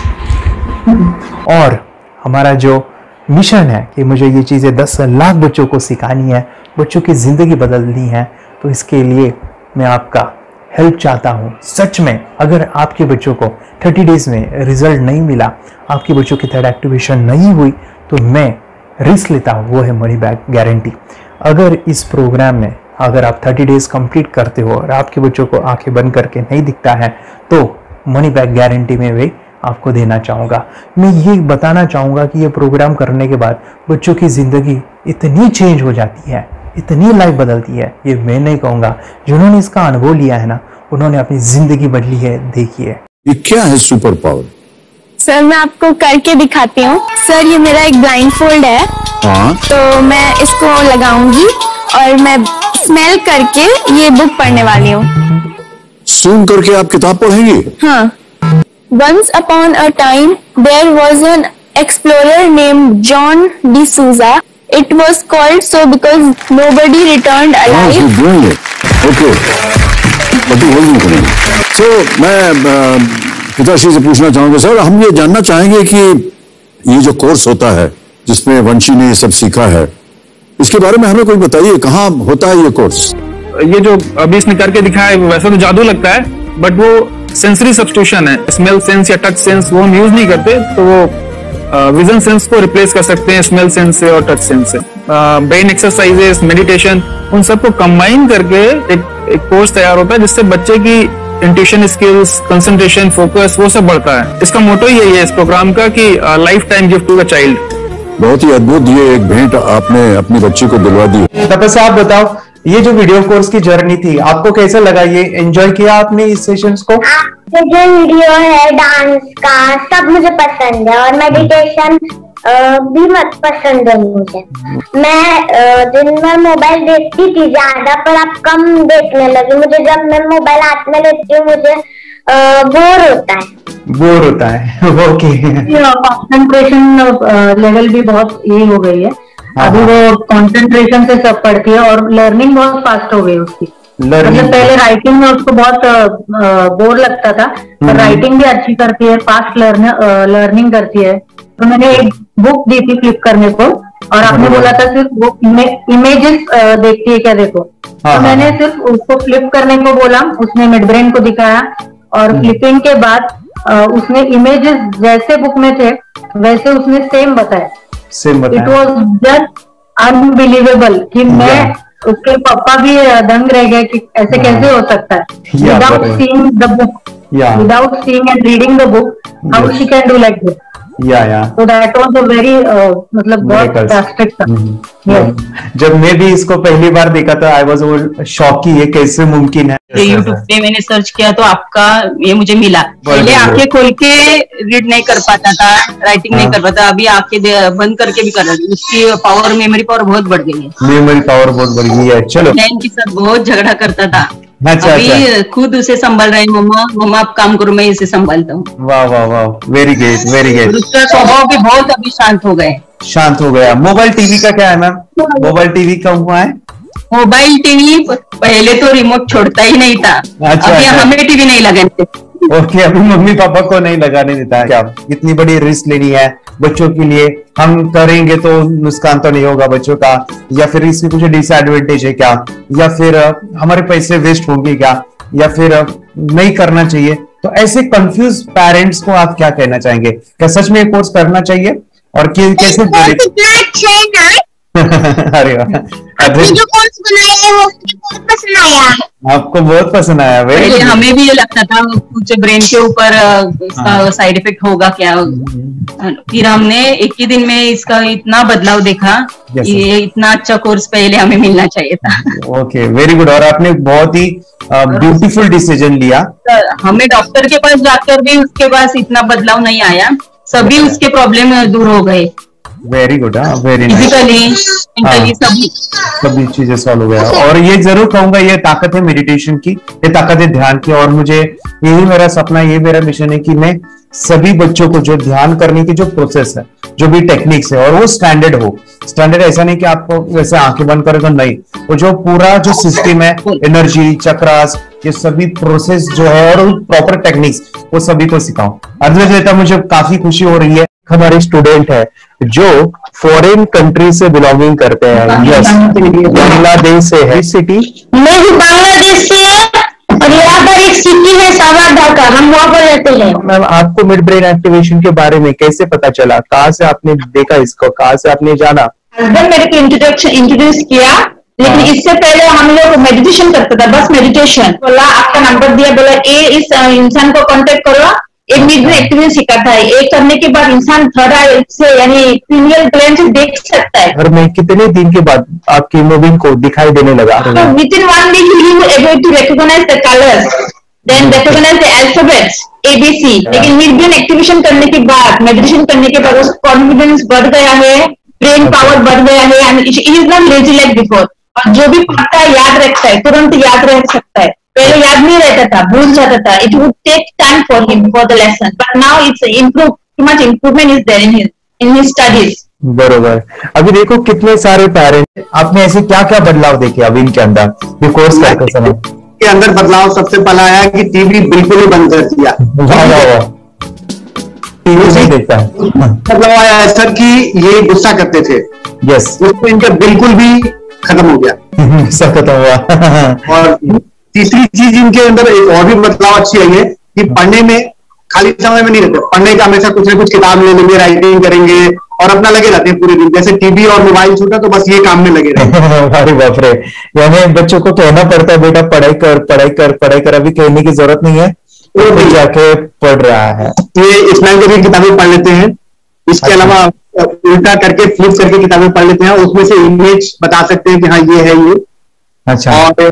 और हमारा जो मिशन है कि मुझे ये चीज़ें 10 लाख बच्चों को सिखानी है, बच्चों की ज़िंदगी बदलनी है, तो इसके लिए मैं आपका हेल्प चाहता हूँ। सच में अगर आपके बच्चों को 30 डेज में रिजल्ट नहीं मिला, आपके बच्चों की थर्ड एक्टिवेशन नहीं हुई, तो मैं रिस्क लेता हूँ, वो है मनी बैक गारंटी। अगर इस प्रोग्राम में अगर आप 30 डेज कंप्लीट करते हो और आपके बच्चों को आंखें बंद करके नहीं दिखता है, तो मनी बैक गारंटी में भी आपको देना चाहूँगा। मैं ये बताना चाहूँगा कि ये प्रोग्राम करने के बाद बच्चों की ज़िंदगी इतनी चेंज हो जाती है, इतनी लाइफ बदलती है, ये मैं नहीं कहूँगा। जिन्होंने इसका अनुभव लिया है ना, उन्होंने अपनी ज़िंदगी बदली है। देखिए ये क्या है सुपर पावर? सर मैं आपको करके दिखाती हूँ। सर ये मेरा एक ब्लाइंड फोल्ड है। हाँ? तो मैं इसको लगाऊंगी और मैं स्मेल करके ये बुक पढ़ने वाली हूँ। सूंघ करके आप किताब पढ़ेंगी? हाँ। Once upon a time, there was an explorer named John D'Souza. It was called so because nobody returned alive. Okay. So, मैं पिताश्री से पूछना चाहूंगा, सर हम ये जानना चाहेंगे कि ये जो कोर्स होता है जिसमें वंशी ने ये सब सीखा है, इसके बारे में हमें कोई बताइए, कहाँ होता है ये कोर्स? ये जो अभी इसने करके दिखाया है वैसा तो जादू लगता है, बट वो सेंसरी सब्स्टिट्यूशन है। स्मेल सेंस या टच सेंस वो हम यूज नहीं करते, तो वो विजन सेंस को रिप्लेस कर सकते हैं स्मेल सेंस से और टच सेंस से। ब्रेन एक्सरसाइजेस, मेडिटेशन, उन सबको कंबाइन करके एक कोर्स तैयार होता है जिससे बच्चे की इंट्यूशन स्किल्स, कंसंट्रेशन, फोकस वो सब बढ़ता है। इसका मोटो यही है इस प्रोग्राम का कि lifetime gift to the child. बहुत ही अद्भुत ये एक भेंट आपने अपनी बच्ची को दिलवा दी। तपस्या आप बताओ, ये जो वीडियो कोर्स की जर्नी थी आपको कैसा लगा? ये एंजॉय किया आपने इस सेशंस को? आपके जो वीडियो है डांस का सब मुझे पसंद है और मेडिटेशन भी मत पसंद है मुझे। मैं दिन भर मोबाइल देखती थी ज्यादा, पर अब कम देखने लगी। मुझे जब मैं मोबाइल हाथ में लेती हूँ मुझे बोर होता है। ओके। कंसंट्रेशन लेवल भी बहुत ये हो गई है। अभी वो कंसंट्रेशन से सब पढ़ती है और लर्निंग बहुत फास्ट हो गई उसकी। मतलब पहले राइटिंग में उसको बहुत बोर लगता था, पर राइटिंग भी अच्छी करती है, फास्ट लर्निंग करती है। तो मैंने एक बुक दी थी फ्लिप करने को और आपने बोला था सिर्फ वो इमेजेस देखती है क्या, देखो। तो मैंने सिर्फ उसको फ्लिप करने को बोला, उसने मिड ब्रेन को दिखाया और फ्लिपिंग के बाद उसने इमेजेस जैसे बुक में थे वैसे उसने सेम बताया। इट वॉज जस्ट अनबिलीवेबल कि मैं उसके पापा भी दंग रह गए कि ऐसे कैसे हो सकता है। Without seeing the book, without seeing and reading the book, how she can do like this. So that was a very मतलब बहुत fantastic था। जब मैं भी इसको पहली बार देखा था आई वाज शॉक कि ये कैसे मुमकिन है। यूट्यूब पे मैंने सर्च किया तो आपका ये मुझे मिला। पहले आंखें खोल के रीड नहीं कर पाता था, राइटिंग नहीं कर पाता, अभी आंखें बंद करके भी कर रहा है। उसकी पावर, मेमोरी पावर बहुत बढ़ गई है। मेमोरी पावर बहुत बढ़ गई है। चलो, बहन के साथ बहुत झगड़ा करता था, अच्छा, अभी खुद उसे संभाल रहे हैं। मम्मा आप काम करो, मैं इसे संभालता हूँ। वाह वाह वाह, वेरी ग्रेट वेरी ग्रेट। उसका स्वभाव भी बहुत अभी शांत हो गए। शांत हो गया। मोबाइल टीवी का क्या है मैम? मोबाइल टीवी का हुआ है? मोबाइल टीवी पहले तो रिमोट छोड़ता ही नहीं था। अच्छा, अभी अच्छा। हमें टीवी नहीं लगाने। ओके, अभी मम्मी पापा को नहीं लगाने देता है। क्या इतनी बड़ी रिस्क लेनी है बच्चों के लिए? हम करेंगे तो नुकसान तो नहीं होगा बच्चों का, या फिर इसकी कुछ डिसएडवांटेज है क्या, या फिर हमारे पैसे वेस्ट होंगे क्या, या फिर नहीं करना चाहिए? तो ऐसे कंफ्यूज पेरेंट्स को आप क्या कहना चाहेंगे? क्या सच में ये कोर्स करना चाहिए और कैसे? अरे जो कोर्स बनाया है वो मुझे बहुत पसंद आया। आपको बहुत पसंद आया? पहले हमें भी ये लगता था कुछ ब्रेन के ऊपर इसका साइड इफेक्ट होगा क्या। फिर हमने एक ही दिन में इसका इतना बदलाव देखा। ये इतना अच्छा कोर्स पहले हमें मिलना चाहिए था। Okay, very good. और आपने बहुत ही ब्यूटीफुल डिसीजन लिया। हमें डॉक्टर के पास जाकर भी उसके पास इतना बदलाव नहीं आया। सभी उसके प्रॉब्लम दूर हो गए। Very good, very nice. Physically सभी चीजें सॉल्व हो गया। और ये जरूर कहूंगा, ये ताकत है मेडिटेशन की, ये ताकत है ध्यान की। और मुझे यही मेरा सपना, ये मेरा मिशन है कि मैं सभी बच्चों को जो ध्यान करने की जो प्रोसेस है, जो भी टेक्निक्स है, और वो स्टैंडर्ड हो। स्टैंडर्ड ऐसा नहीं कि आपको वैसे आंखें बंद करें तो नहीं, वो जो पूरा जो सिस्टम है, एनर्जी चक्रास, ये सभी प्रोसेस जो है और प्रॉपर टेक्निक्स, वो सभी को सिखाऊं। अद्वैत, मुझे काफी खुशी हो रही है। हमारे स्टूडेंट है जो फॉरेन कंट्री से बिलोंगिंग करते हैं। यस, बांग्लादेश से है। सिटी मैं भी बांग्लादेश से और यहाँ पर एक सिटी है सावादा का, हम वहाँ पर रहते हैं। मैम, आपको मिड ब्रेन एक्टिवेशन के बारे में कैसे पता चला? कहाँ से आपने देखा इसको, कहाँ से आपने जाना? हस्बैंड मेरे को इंट्रोड्यूस किया, लेकिन इससे पहले हम लोग मेडिटेशन करते थे, बस मेडिटेशन। बोला आपका नंबर दिया, बोला इस इंसान को कांटेक्ट करो, एक मिड ब्रेन एक्टिवेशन सिखाता है। एक करने के बाद इंसान थर्ड आई से यानी पिनियल ग्लैंड से देख सकता है। और मैं कितने दिन के बाद आपकी मूविंग को दिखाई देने लगा? Within 1 week you able to recognise the colours, then recognise the alphabets ABC। लेकिन मिड ब्रेन एक्टिवेशन करने के बाद, मेडिटेशन करने के बाद उसका कॉन्फिडेंस बढ़ गया है, ब्रेन पावर बढ़ गया है, and it is not lazy like before. और जो भी पढ़ता है याद रखता है, तुरंत याद रख सकता है। पहले याद नहीं रहता था, भूल जाता था। It would take time for him for the lesson, but now it's improve, too much improvement is there in his studies. बरोबर। अभी देखो कितने सारे पेरेंट्स, आपने ऐसे क्या क्या बदलाव देखे अभी इनके अंदर ये कोर्स करते समय? के अंदर बदलाव सबसे पहला आया कि टीवी बिल्कुल ही बंद कर दिया। टीवी नहीं देखता है। बदलाव आया सर कि ये गुस्सा करते थे। यस, उसको इनका बिल्कुल भी खत्म हो गया। सब खत्म हुआ। और तीसरी चीज इनके अंदर एक और भी बदलाव अच्छी आई है कि पढ़ने में खाली समय में नहीं रहते, पढ़ने का हमेशा कुछ ना कुछ किताब ले लेंगे, राइटिंग करेंगे और अपना लगे रहते हैं पूरे दिन। जैसे टीवी और मोबाइल छूटा तो बस ये काम में लगे रहते। अरे बाप रे, यानी बच्चों को कहना पड़ता है बेटा पढ़ाई कर पढ़ाई कर पढ़ाई कर, अभी कहने की जरूरत नहीं है, वो भी जाके पढ़ रहा है। ये इस्माइल करके किताबें पढ़ लेते हैं। इसके अलावा उल्टा करके फ्लिप करके किताबें पढ़ लेते हैं, उसमें से इमेज बता सकते हैं कि हाँ ये है ये। अच्छा। और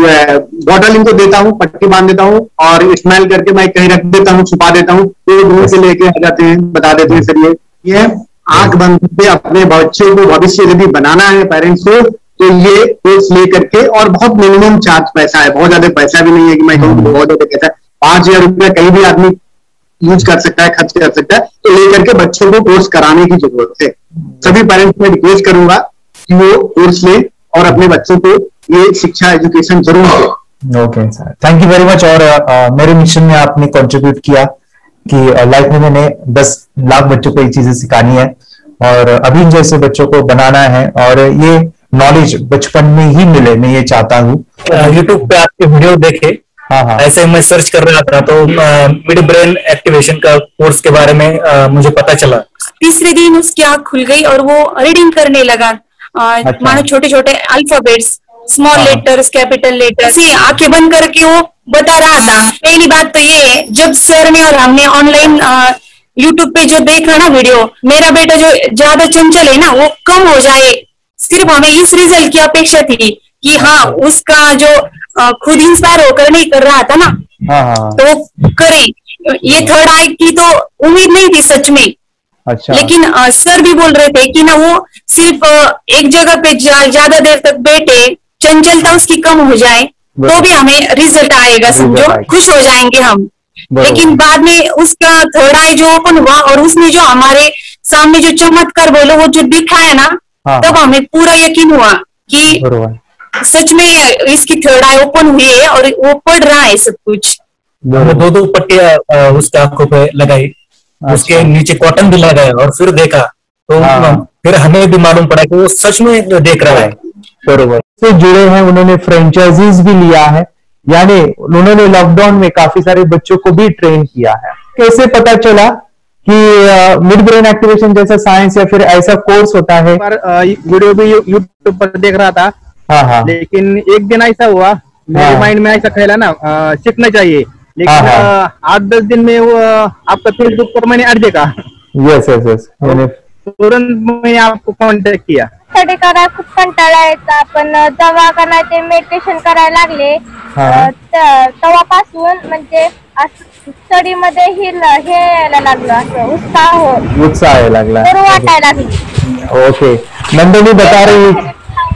बॉटल इनको देता हूँ, पट्टी बांध देता हूँ और स्माइल करके मैं कहीं रख देता हूँ, छुपा देता हूँ, तो दूर से लेके आ जाते हैं, बता देते हैं सर ये आंख बंद करके अपने बच्चों को भविष्य यदि बनाना है पेरेंट्स को, तो ये कोर्स ले करके। और बहुत मिनिमम चार्ज पैसा है, बहुत ज्यादा पैसा भी नहीं है कि मैं कहूँ बहुत ज्यादा पैसा है। 5,000 रुपया कहीं भी आदमी यूज कर सकता है, खर्च कर सकता है। तो लेकर के बच्चों को कोर्स कराने की जरूरत है। सभी पेरेंट्स में रिक्वेस्ट करूंगा कि वो कोर्स ले और अपने बच्चों को ये शिक्षा एजुकेशन जरूर दे। Okay sir, thank you very much. और मेरे मिशन में आपने कंट्रीब्यूट किया कि लाइफ में मैंने 10 लाख बच्चों को ये चीजें सिखानी है और अभी जैसे बच्चों को बनाना है, और ये नॉलेज बचपन में ही मिले, मैं ये चाहता हूँ। यूट्यूब पे आपके वीडियो देखे, हाँ, ऐसे मैं सर्च कर रहा था तो मिड ब्रेन एक्टिवेशन का कोर्स के बारे में मुझे पता चला। तीसरे दिन उसकी आंख खुल गई और वो रीडिंग करने लगा। मानो छोटे छोटे alphabets, small letters, capital letters, आंखें बंद करके वो बता रहा था। पहली बात तो ये है, जब सर ने और हमने ऑनलाइन यूट्यूब पे जो देखा ना वीडियो, मेरा बेटा जो ज्यादा चंचल है ना वो कम हो जाए, सिर्फ हमें इस रिजल्ट की अपेक्षा थी कि हाँ उसका जो खुद इंस्पायर होकर नहीं कर रहा था ना, तो करे। ये थर्ड आई की तो उम्मीद नहीं थी सच में। अच्छा। लेकिन सर भी बोल रहे थे कि ना वो सिर्फ एक जगह पे ज्यादा देर तक बैठे, चंचलता उसकी कम हो जाए, तो भी हमें रिजल्ट आएगा, समझो खुश हो जाएंगे हम। लेकिन बाद में उसका थर्ड आई जो ओपन हुआ और उसने जो हमारे सामने जो चमत्कार बोलो वो जो दिखाया ना, तब हमें पूरा यकीन हुआ कि सच में इसकी थर्ड आई ओपन हुई है और वो पढ़ रहा है सब कुछ। दो पट्टियां उसके आंखों पे लगाई, उसके नीचे कॉटन भी लगाया और फिर देखा तो फिर हमें भी मालूम पड़ा कि वो सच में देख रहा है। बरोबर से जुड़े हैं, उन्होंने फ्रेंचाइजीज भी लिया है, यानी उन्होंने लॉकडाउन में काफी सारे बच्चों को भी ट्रेन किया है। कैसे पता चला कि मिड ब्रेन एक्टिवेशन जैसा साइंस या फिर ऐसा कोर्स होता है? वीडियो भी यूट्यूब पर देख रहा था। हाँ। लेकिन एक दिन ऐसा हुआ मेरे माइंड में ऐसा ख्याल ना सीखना चाहिए, लेकिन 8-10 दिन में वो आपका फेसबुक पर मैंने अर्ज देखा। यस तुरंत मैंने आपको कॉन्टॅक्ट किया। स्टडी करायला खूप कंटाळा यायचा, पण जेव्हा का ते मेडिटेशन करायला लागले तेव्हापासून म्हणजे स्टडी मध्ये हे यायला लागलं, असं उत्साह यायला लागला, बरं वाटायला लागली। ओके, नंदिनी बता रही है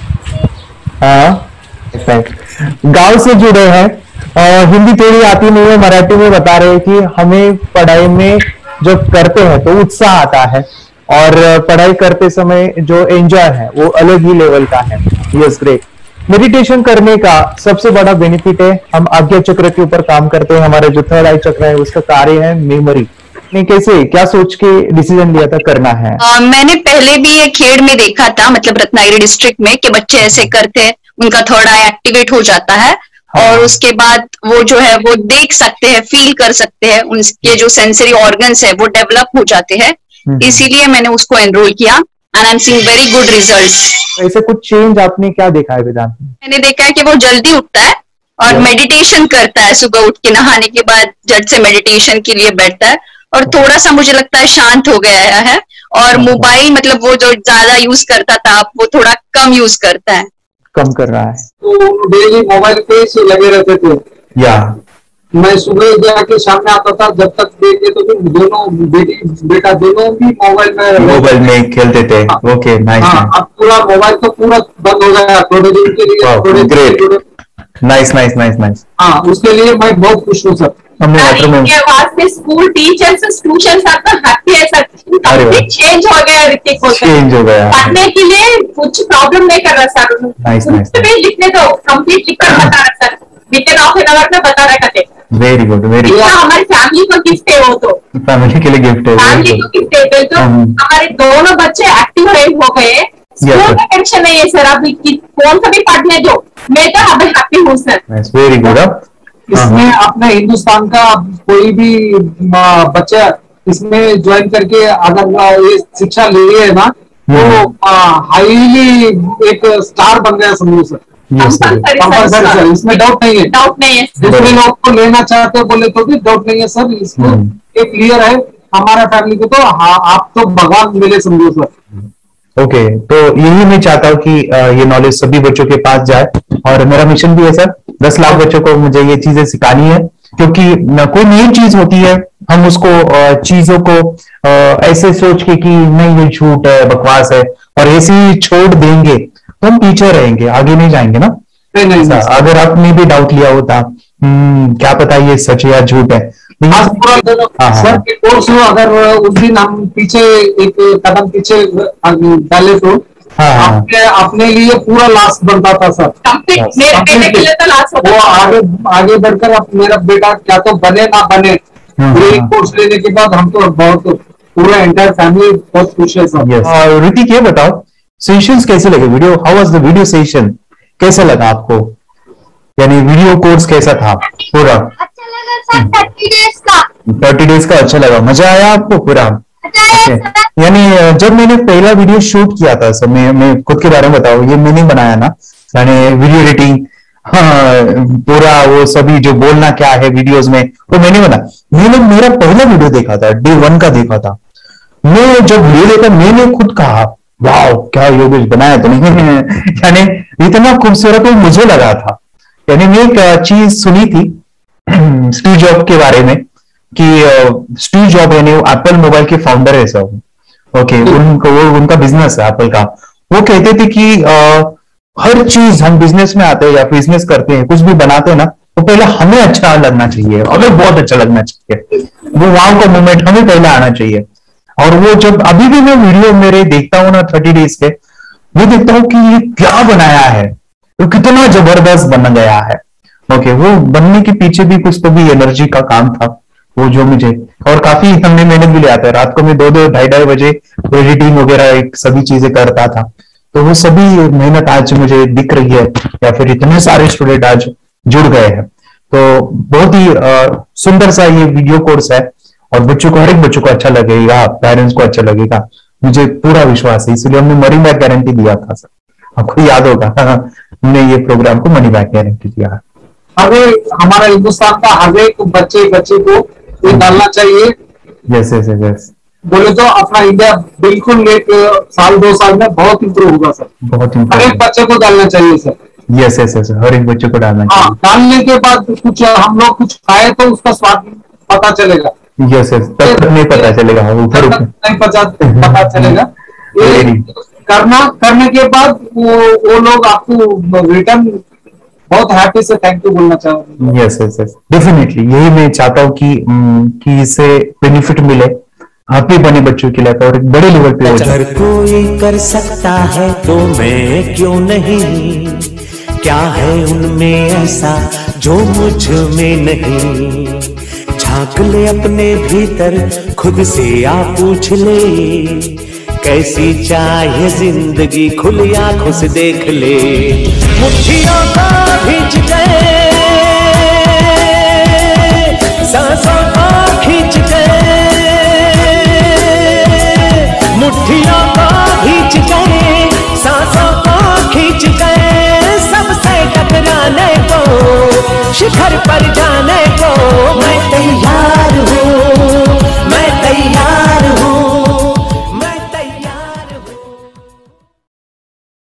गांव से जुड़े हैं, हिंदी थोड़ी आती नहीं है, मराठी में बता रहे हैं कि हमें पढ़ाई में जब करते हैं तो उत्साह आता है और पढ़ाई करते समय जो एंजॉय है वो अलग ही लेवल का है। Yes great. मेडिटेशन करने का सबसे बड़ा बेनिफिट है, हम आज्ञा चक्र के ऊपर काम करते हैं, हमारा जो थर्ड आई चक्र है उसका कार्य है मेमोरी। ने कैसे क्या सोच के डिसीजन लिया था करना है? मैंने पहले भी ये खेड़ में देखा था, मतलब रत्नागिरी डिस्ट्रिक्ट में, कि बच्चे ऐसे करते हैं, उनका थर्ड आई एक्टिवेट हो जाता है और उसके बाद वो जो है वो देख सकते हैं, फील कर सकते हैं, उनके जो सेंसरी ऑर्गन्स है वो डेवलप हो जाते हैं। इसीलिए मैंने उसको एनरोल किया and I am seeing very good results. ऐसे कुछ चेंज आपने क्या देखा है वेदांत में? मैंने देखा है कि वो जल्दी उठता है और मेडिटेशन करता है, सुबह उठ के नहाने के बाद झट से मेडिटेशन के लिए बैठता है और थोड़ा सा मुझे लगता है शांत हो गया है और मोबाइल मतलब वो जो ज्यादा यूज करता था वो थोड़ा कम यूज करता है, कम कर रहा है। तो डेली मोबाइल पे से लगे रहते थे, या मैं सुबह जाके शाम में आता था, जब तक देखे तो फिर दोनों बेटा दोनों भी मोबाइल में खेलते थे। Okay, nice. अब पूरा मोबाइल तो पूरा बंद हो गया थोड़े दिन के लिए। Great, nice. हाँ, उसके लिए मैं बहुत खुश हूँ सर। इनके वास्ते स्कूल टीचर्स ट्यूशन सबका हैप्पी है सर, कंप्लीट चेंज हो गया ऋतिक को, चेंज हो गया, पढ़ने के लिए कुछ प्रॉब्लम नहीं कर रहा सर। नाइस। लिखने दो, कंप्लीट लिखकर बता रहा sir, within half an hour में बता रहा करते। Very good, very good. हमारी फैमिली को गिफ्ट है, वो तो फैमिली के लिए गिफ्ट है, फैमिली को गिफ्ट है। तो हमारे दोनों बच्चे एक्टिव हो गए, स्कूल का टेंशन नहीं है सर, अभी कौन सा भी पढ़ने दो, मैं तो अभी हैप्पी हूँ सर। Very good. इसमें अपने हिंदुस्तान का कोई भी बच्चा इसमें ज्वाइन करके अगर ये शिक्षा ले है ना तो हाईली एक स्टार बन गया समझो सर। कंपल्सरी सर, इसमें डाउट नहीं है। दूसरे लोग को लेना चाहते बोले तो भी डाउट नहीं है सर, इसको एक क्लियर है हमारा फैमिली को, तो आप तो भगवान मिले समझो सर। ओके, तो यही मैं चाहता हूँ कि ये नॉलेज सभी बच्चों के पास जाए और मेरा मिशन भी है सर, 10 लाख बच्चों को मुझे ये चीजें सिखानी है, क्योंकि कोई नई चीज होती है हम उसको चीजों को ऐसे सोच के कि नहीं ये झूठ है, बकवास है और ऐसे ही छोड़ देंगे तो हम पीछे रहेंगे, आगे नहीं जाएंगे ना। नहीं, अगर आपने भी डाउट लिया होता क्या पता ये सच है या झूठ है। सर के कोर्स हो, अगर उस दिन हम पीछे एक कदम पीछे डाले तो अपने लिए पूरा लास्ट बनता था सर। वो आगे बढ़कर अब मेरा बेटा क्या तो बने ना बने, कोर्स लेने के बाद हम तो बहुत पूरा एंटायर फैमिली बहुत खुश है सर। ऋतिक ये बताओ सेशंस कैसे लगे, video how was the video session, कैसा लगा आपको, यानी वीडियो कोर्स कैसा था पूरा? अच्छा लगा सर, 30 डेज का अच्छा लगा, मजा आया आपको पूरा? यानी जब मैंने पहला वीडियो शूट किया था सर, मैं खुद के बारे में बताऊं, ये मैंने बनाया ना, यानी वीडियो एडिटिंग, पूरा वो सभी जो बोलना क्या है वीडियोस में वो मैंने बना। मैंने मेरा पहला वीडियो देखा था, डे 1 का देखा था, मैं जब वीडियो देखा मैंने खुद कहा वाह क्या योगेश बनाया तो नहीं यानी इतना खूबसूरत मुझे लगा था। यानी मैं एक चीज सुनी थी स्टीव जॉब के बारे में कि स्टीव जॉब यानी एप्पल मोबाइल के फाउंडर है सब, ओके, उनका बिजनेस है एप्पल का। वो कहते थे कि हर चीज हम बिजनेस में आते हैं या बिजनेस करते हैं, कुछ भी बनाते हैं ना, तो पहले हमें अच्छा लगना चाहिए, हमें बहुत अच्छा लगना चाहिए, वो वहां का मोमेंट हमें पहले आना चाहिए। और वो जब अभी भी मैं वीडियो मेरे देखता हूँ ना 30 डेज के, मैं देखता हूँ कि ये क्या बनाया है, तो कितना जबरदस्त बन गया है। ओके, वो बनने के पीछे भी कुछ तो भी एनर्जी का काम था वो, जो मुझे और काफी हमने मेहनत भी लिया था। रात को मैं 2-2 ढाई बजे एडिटिंग वगैरह एक सभी चीजें करता था, तो वो सभी मेहनत आज मुझे दिख रही है, या फिर इतने सारे स्टूडेंट आज जुड़ गए हैं। तो बहुत ही सुंदर सा ये वीडियो कोर्स है, और बच्चों को, हर एक बच्चों को अच्छा लगेगा, पेरेंट्स को अच्छा लगेगा, मुझे पूरा विश्वास है। इसलिए हमने मनी बैक गारंटी दिया था सर, आपको याद होगा हमने ये प्रोग्राम को मनी बैक गारंटी दिया। हमें हमारा हिंदुस्तान का हर एक बच्चे को ये डालना चाहिए। यस यस यस, बोले तो अपना इंडिया बिल्कुल 1 साल 2 साल में बहुत इंप्रूव होगा सर, बहुत हर एक बच्चे को डालना चाहिए सर। यस यस यस, हर एक बच्चे को डालना चाहिए। डालने के बाद कुछ हम लोग कुछ खाए तो उसका स्वाद पता चलेगा। यस यस, तब नहीं पता चलेगा, ऊपर नहीं पता चलेगा। ये करने के बाद वो लोग आपको रिटर्न बहुत हैप्पी से थैंक यू बोलना चाहूंगा। यस यस यस, डेफिनेटली यही मैं चाहता हूँ कि इससे बेनिफिट मिले, हैप्पी बने बच्चों की लाइफ और एक बड़े लेवल पे हो जाए। अगर कोई कर सकता है तो मैं क्यों नहीं, क्या है उनमें ऐसा जो मुझ में नहीं। झांक ले अपने भीतर, खुद से आप पूछ ले, कैसी चाहे जिंदगी खुली आंखों से देख ले। मुट्ठियों का